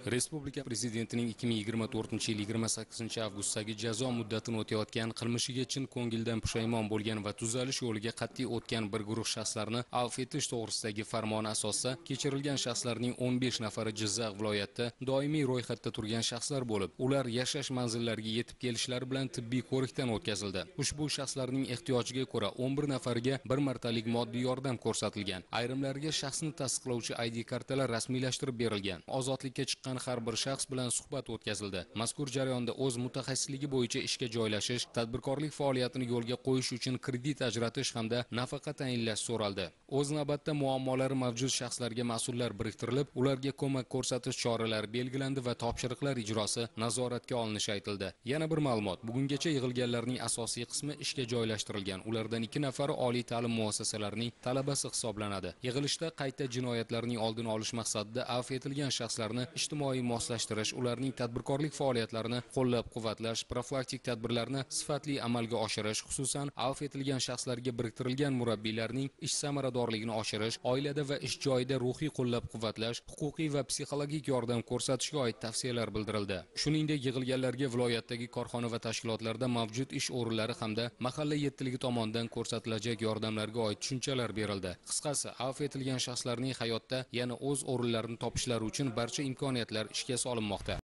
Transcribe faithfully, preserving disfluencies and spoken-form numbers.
Respublika Prezidentining ikki ming yigirma to'rtinchi yil yigirma sakkizinchi avgustdagi jazo muddatini o'tayotgan, qilmishiga chin ko'ngildan pushaymon bo'lgan va tuzalish yo'liga qat'iy o'tgan bir guruh shaxslarni afv etish to'g'risidagi farmoni asosida kechirilgan shaxslarning o'n besh nafari Jizzax viloyatida doimiy ro'yxatda turgan shaxslar bo'lib, ular yashash manzillariga yetib kelishlari bilan tibbiy ko'rikdan o'tkazildi. Ushbu shaxslarning ehtiyojiga ko'ra o'n bir nafariga bir martalik moddiy yordam ko'rsatilgan. Ayrimlariga shaxsni tasdiqlovchi I D kartalar rasmiylashtirib berilgan. Ozodlikka chiqqan har bir shaxs bilan suhbat o'tkazildi. Mazkur jarayonda o'z mutaxassisligi bo'yicha ishga joylashish, tadbirkorlik faoliyatini yo'lga qo'yish uchun kredit ajratish hamda nafaqa tayinlash so'raldi. O'z navbatda muammolari mavjud shaxslarga mas'ullar biriktirilib, ularga ko'mak ko'rsatish choralari belgilandi va topshiriqlar ijrosi nazoratga olinishi aytildi. Yana bir ma'lumot, bugungacha yig'ilganlarning asosiy qismi ishga joylashtirilgan. Ulardan ikki nafari oliy ta'lim muassasalarining talabasi hisoblanadi. Yig'ilishda qayta jinoyatlarning oldini olish maqsadida afv etilgan shaxslarni ijtimoiy moslashtirish, ularning tadbirkorlik faoliyatlarini qo'llab-quvvatlash, profilaktik tadbirlarni sifatli amalga oshirish, xususan afv etilgan shaxslarga biriktirilgan murabbiylarning ish samaradorligini oshirish, oilada va ish joyida ruhiy qo'llab-quvvatlash, huquqiy va psixologik yordam ko'rsatishga oid tavsiyalar bildirildi. Shuningdek, yig'ilganlarga viloyatdagi korxona va tashkilotlarda mavjud ish o'rinlari hamda mahalla yettiligi tomonidan ko'rsatilajak yordamlarga oid tushunchalar berildi. Qisqasi, afv etilgan shaxslarning hayotda yana o'z o'rinlarini topishlari uchun barcha imkoniyatlar ishga solinmoqda.